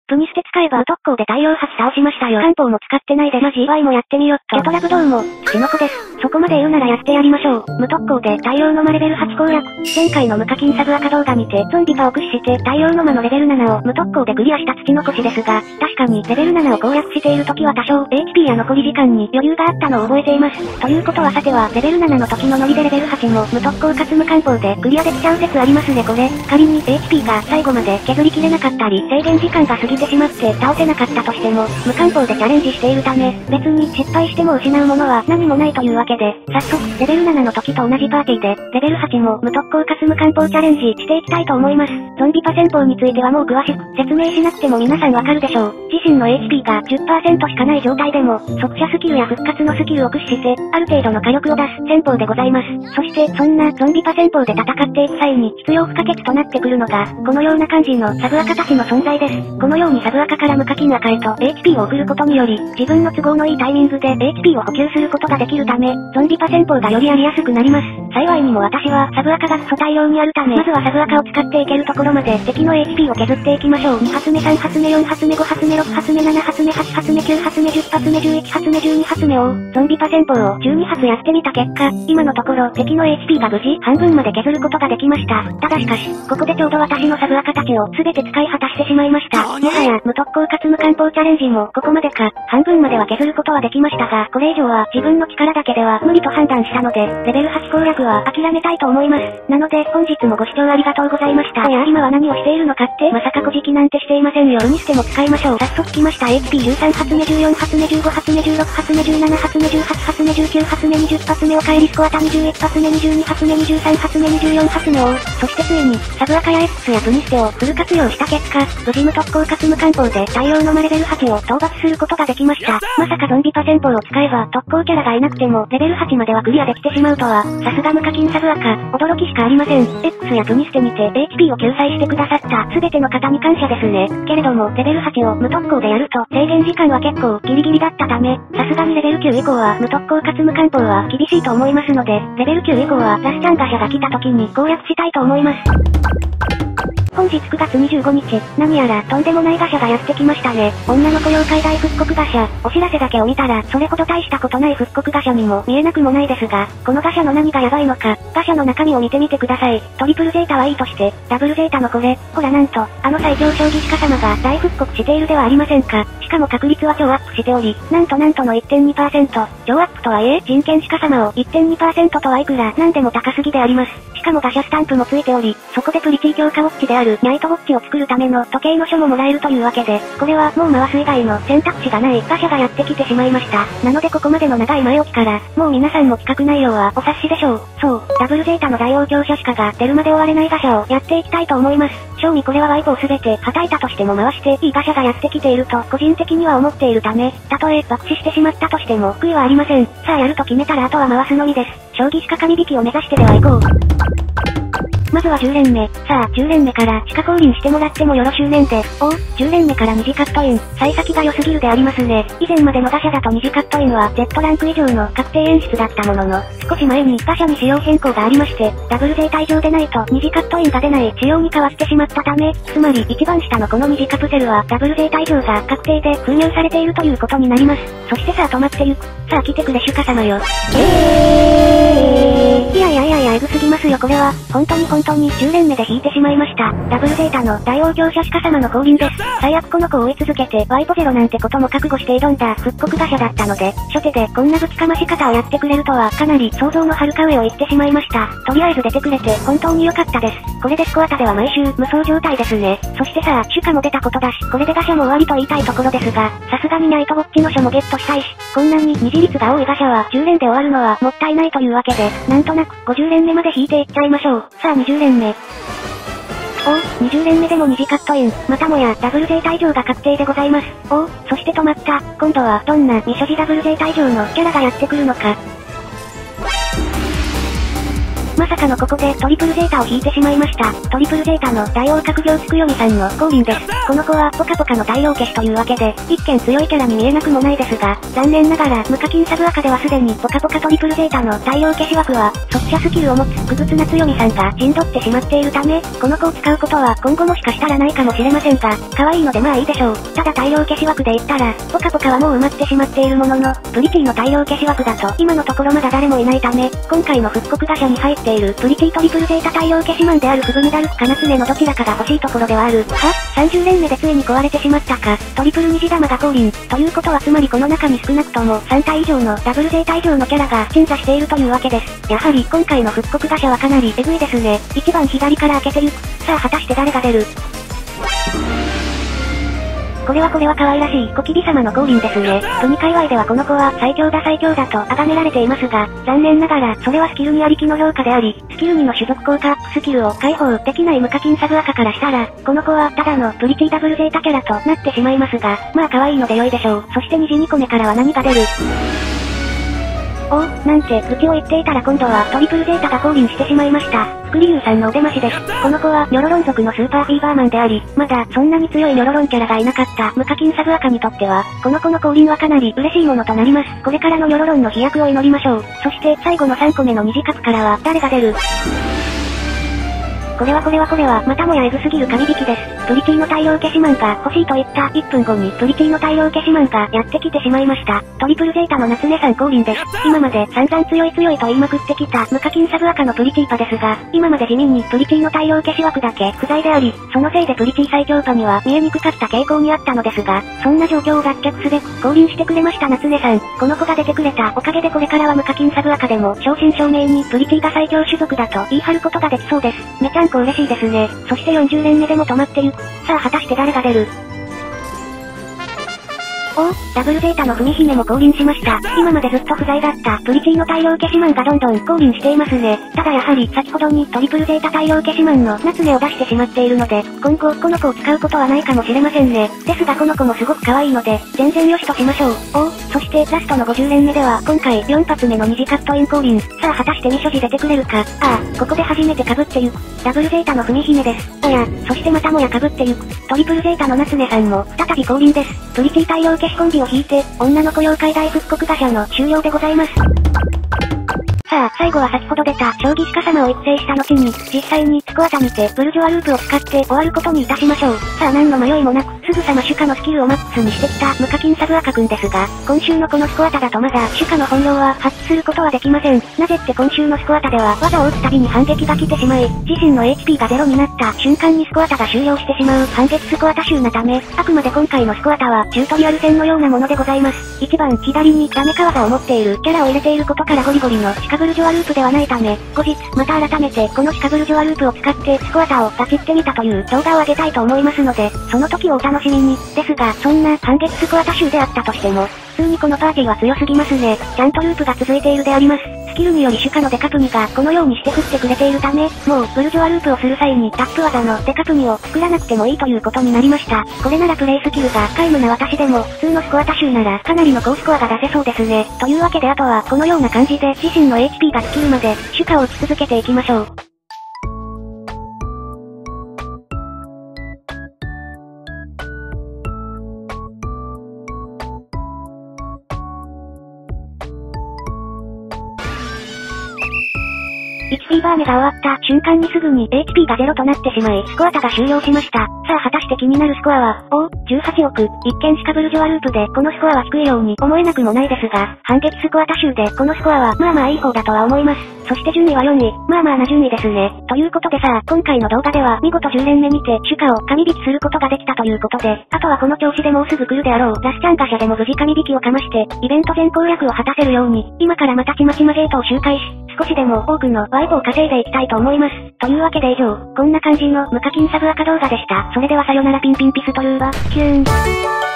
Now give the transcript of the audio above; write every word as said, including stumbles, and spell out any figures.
プニステ使えば無特攻で太陽発倒しましたよ。漢方も使ってないでマジ Y もやってみよっと。ケトラブドウも、ツチノコです。そこまで言うならやってやりましょう。無特攻で太陽の魔レベルはち攻略。前回の無課金サブアカ動画見て、ゾンビパを駆使して太陽の魔のレベルななを無特攻でクリアしたツチノコ氏ですが、確かにレベルななを攻略している時は多少 エイチピー や残り時間に余裕があったのを覚えています。ということはさては、レベルななの時のノリでレベルはちも無特攻かつ無漢方でクリアできちゃう説ありますねこれ。仮に エイチピー が最後まで削りきれなかったり、制限時間が過ぎてしまって倒せなかったとしても、無漢方でチャレンジしているため、別に失敗しても失うものは何もないというわけで、早速、レベルななの時と同じパーティーで、レベルはちも無特攻かつ無漢方チャレンジしていきたいと思います。ゾンビパ戦法についてはもう詳しく説明しなくても皆さんわかるでしょう。自身の エイチピー が じゅっパーセント しかない状態でも、速射スキルや復活のスキルを駆使して、ある程度の火力を出す戦法でございます。そして、そんなゾンビパ戦法で戦っていく際に必要不可欠となってくるのが、このような感じのサブアカたちの存在です。このようにサブアカから無課金アカへと エイチピー を送ることにより、自分の都合のいいタイミングで エイチピー を補給することができるため、ゾンビパ戦法がよりやりやすくなります。幸いにも私はサブアカがクソ大量にあるため、まずはサブアカを使っていけるところまで敵の エイチピー を削っていきましょう。に発目さん発目よん発目ご発目ろく発目なな発目はち発目きゅう発目じゅっ発目じゅういち発目じゅうに発目を、ゾンビパ戦法をじゅうに発やってみた結果、今のところ敵の エイチピー が無事半分まで削ることができました。ただしかし、ここでちょうど私のサブアカたちを全て使い果たしてしまいました。もはや無特攻かつ無漢方チャレンジもここまでか、半分までは削ることはできましたが、これ以上は自分の力だけでは無理と判断したので、レベルはち攻略は諦めたいと思います。なので本日もご視聴ありがとうございました。おや今は何をしているのかって、まさか小じきなんてしていませんよ。プニステも使いましょう。早速来ました。エイチピーじゅうさん発目じゅうよん発目じゅうご発目じゅうろく発目じゅうなな発目じゅうはち発目じゅうきゅう発目にじゅっ発目お帰りスコアタにじゅういち発目にじゅうに発目にじゅうさん発目にじゅうよん発目を、そしてついにサブアカや X やプニステをフル活用した結果、無事無特攻かつ無漢方で太陽の魔レベルはちを討伐することができました。まさかゾンビパ戦法を使えば特攻キャラがいなくてもレベルはちまではクリアできてしまうとは、さすが無課金サブアカ、驚きしかありません。X やプニステにて エイチピー を救済してくださった全ての方に感謝ですね。けれどもレベルはちを無特攻でやると制限時間は結構ギリギリだったため、さすがにレベルきゅう以降は無特攻かつ無漢方は厳しいと思いますので、レベルきゅう以降はラスチャンガシャが来た時に攻略したいと思います。本日くがつにじゅうごにち、何やらとんでもないガシャがやってきましたね。女の子妖怪大復刻ガシャ。お知らせだけを見たら、それほど大したことない復刻ガシャにも見えなくもないですが、このガシャの何がやばいのか、ガシャの中身を見てみてください。トリプルゼータはいいとして、ダブルゼータのこれ、ほらなんと、あの最強将棋鹿様が大復刻しているではありませんか。しかも確率は超アップしており、なんとなんとの いってんにパーセント。超アップとはいえ、人権鹿様を いってんにパーセント とはいくらなんでも高すぎであります。しかもガシャスタンプもついており、そこでプリティ強化ウォッチであるニャイトウォッチを作るための時計の書ももらえるというわけで、これはもう回す以外の選択肢がないガシャがやってきてしまいました。なのでここまでの長い前置きから、もう皆さんも企画内容はお察しでしょう。そう、ダブルゼータの大王強者しかが出るまで終われないガシャをやっていきたいと思います。正味これはワイプをすべて叩いたとしても回していいガシャがやってきていると個人的には思っているため、たとえ爆死してしまったとしても悔いはありません。さあやると決めたらあとは回すのみです。将棋鹿神引きを目指してでは行こう。まずはじゅう連目。さあ、じゅう連目から地下降臨してもらってもよろしゅうねんで。おお、じゅう連目から二次カットイン。幸先が良すぎるでありますね。以前までのガシャだと二次カットインは Z ランク以上の確定演出だったものの、少し前にガシャに仕様変更がありまして、ダブルゼータ以上でないと二次カットインが出ない仕様に変わってしまったため、つまり一番下のこの二次カプセルはダブルゼータ以上が確定で封入されているということになります。そしてさあ止まってゆく。さあ来てくれシュカ様よ。えー、いやいやいやいやエグすぎますよこれは。本当に本当にじゅう連目で引いてしまいました。ダブルゼータの大王強者シカ様の降臨です。最悪この子を追い続けてワイポゼロなんてことも覚悟して挑んだ復刻ガシャだったので、初手でこんなぶちかまし方をやってくれるとはかなり想像の遥か上を言ってしまいました。とりあえず出てくれて本当に良かったです。これでスコアタでは毎週無双状態ですね。そしてさあ、シュカも出たことだし、これでガシャも終わりと言いたいところですが、さすがにナイトウォッチの書もゲットしたいし、こんなに二次率が多いガシャはじゅう連で終わるのはもったいないというわけで、なんとなくごじゅう連目まで引いていっちゃいましょう。さあにじゅう連目。おお、にじゅう連目でも二次カットイン。またもやダブルゼータ以上が確定でございます。おお、そして止まった。今度はどんな未所持ダブルゼータ以上のキャラがやってくるのか。 まさかのここでトリプルゼータを引いてしまいました。トリプルゼータの大王閣行つくよみさんの降臨です。この子はポカポカの大王消しというわけで、一見強いキャラに見えなくもないですが、残念ながら無課金サブアカではすでにポカポカトリプルゼータの大王消し枠は、速射スキルを持つ不屈な強みさんが陣取ってしまっているため、この子を使うことは今後もしかしたらないかもしれませんが、可愛いのでまあいいでしょう。ただ大王消し枠で言ったら、ポカポカはもう埋まってしまっているものの、プリティの大王消し枠だと今のところまだ誰もいないため、今回の復刻ガシャに入っているプリティトリプルゼータ大王消しマンであるフグメダルかナツネのどちらかが欲しいところではある。は ?さんじゅう 連目でついに壊れてしまったか。トリプル虹玉が降臨。ということはつまりこの中に少なくともさん体以上のダブルゼータ以上のキャラが鎮座しているというわけです。やはり今回の復刻ガシャはかなりエグいですね。一番左から開けてゆく。さあ果たして誰が出る？これはこれは可愛らしい小キビ様の降臨ですね。プニ界隈ではこの子は最強だ最強だと崇められていますが、残念ながらそれはスキルにありきの評価であり、スキルにの種族効果アップスキルを解放できない無課金サブアカからしたら、この子はただのプリティダブルゼータキャラとなってしまいますが、まあ可愛いので良いでしょう。そして虹にこめからは何が出る？おお、なんて愚痴を言っていたら今度はトリプルゼータが降臨してしまいました。スクリューさんのお出ましです。この子はニョロロン族のスーパーフィーバーマンであり、まだそんなに強いニョロロンキャラがいなかった無課金サブアカにとっては、この子の降臨はかなり嬉しいものとなります。これからのニョロロンの飛躍を祈りましょう。そして最後のさんこめの虹角からは誰が出る？これはこれはこれはまたもやエグすぎる神引きです。プリティの大王消しマンが欲しいと言ったいっぷんごにプリティの大王消しマンがやってきてしまいました。トリプルゼータの夏音さん降臨です。今まで散々強い強いと言いまくってきた無課金サブアカのプリティパですが、今まで地味にプリティの大王消し枠だけ不在であり、そのせいでプリティ最強パには見えにくかった傾向にあったのですが、そんな状況を脱却すべく降臨してくれました夏音さん。この子が出てくれたおかげでこれからは無課金サブアカでも正真正銘にプリティが最強種族だと言い張ることができそうです。めちゃんこ嬉しいですね。そしてよんじゅう連目でも止まってゆく。さあ果たして誰が出る？おお、ダブルゼータの文姫も降臨しました。今までずっと不在だったプリティの大王消しマンがどんどん降臨していますね。ただやはり先ほどにトリプルゼータ大王消しマンの夏音を出してしまっているので、今後この子を使うことはないかもしれませんね。ですがこの子もすごく可愛いので、全然良しとしましょう。おお、そしてラストのごじゅう連目では今回よん発目の虹カットイン降臨。さあ果たして未所持出てくれるか。ああ、ここで初めて被ってゆく。ダブルゼータの文姫です。おや、そしてまたもや被ってゆく。トリプルゼータの夏音さんも再び降臨です。プリティ大王消しコンビを引いて、女の子妖怪大復刻ガシャの終了でございます。さあ、最後は先ほど出た将棋鹿様を育成した後に、実際にスコアタにてブルジョアループを使って終わることにいたしましょう。さあ何の迷いもなく、すぐさまシュカのスキルをマックスにしてきた無課金サブアカくんですが、今週のこのスコアタだとまだシュカの本領は発揮することはできません。なぜって今週のスコアタでは技を打つたびに反撃が来てしまい、自身の エイチピー がゼロになった瞬間にスコアタが終了してしまう反撃スコアタ集なため、あくまで今回のスコアタはチュートリアル戦のようなものでございます。一番左にダメカワザを持っているキャラを入れていることからゴリゴリのシカブルジョアループではないため、後日、また改めてこのシカブルジョアループを使ってスコアタをバチってみたという動画を上げたいと思いますので、その時をお楽しみに。ですが、そんな反撃スコアタ集であったとしても、普通にこのパーティーは強すぎますね。ちゃんとループが続いているであります。スキルによりシュカのデカプニがこのようにして振ってくれているため、もうブルジョアループをする際にタップ技のデカプニを作らなくてもいいということになりました。これならプレイスキルが皆無な私でも、普通のスコアタ集ならかなりの高スコアが出せそうですね。というわけであとはこのような感じで自身の エイチピー が尽きるまでシュカを打ち続けていきましょう。いちフィーバー目が終わった瞬間にすぐに エイチピー がゼロとなってしまい、スコアタが終了しました。さあ果たして気になるスコアは、おお、じゅうはちおく。一見シカブルジョアループでこのスコアは低いように思えなくもないですが、反撃スコアタ集でこのスコアはまあまあいい方だとは思います。そして順位はよんい。まあまあな順位ですね。ということでさあ、今回の動画では見事じゅう連目にてシュカを神引きすることができたということで、あとはこの調子でもうすぐ来るであろうラスチャンガシャでも無事神引きをかまして、イベント全攻略を果たせるように、今からまたちまちまゲートを周回し、少しでも多くのワイプを稼いでいきたいと思います。というわけで以上、こんな感じの無課金サブアカ動画でした。それではさよならピンピンピストルーバ、キューン。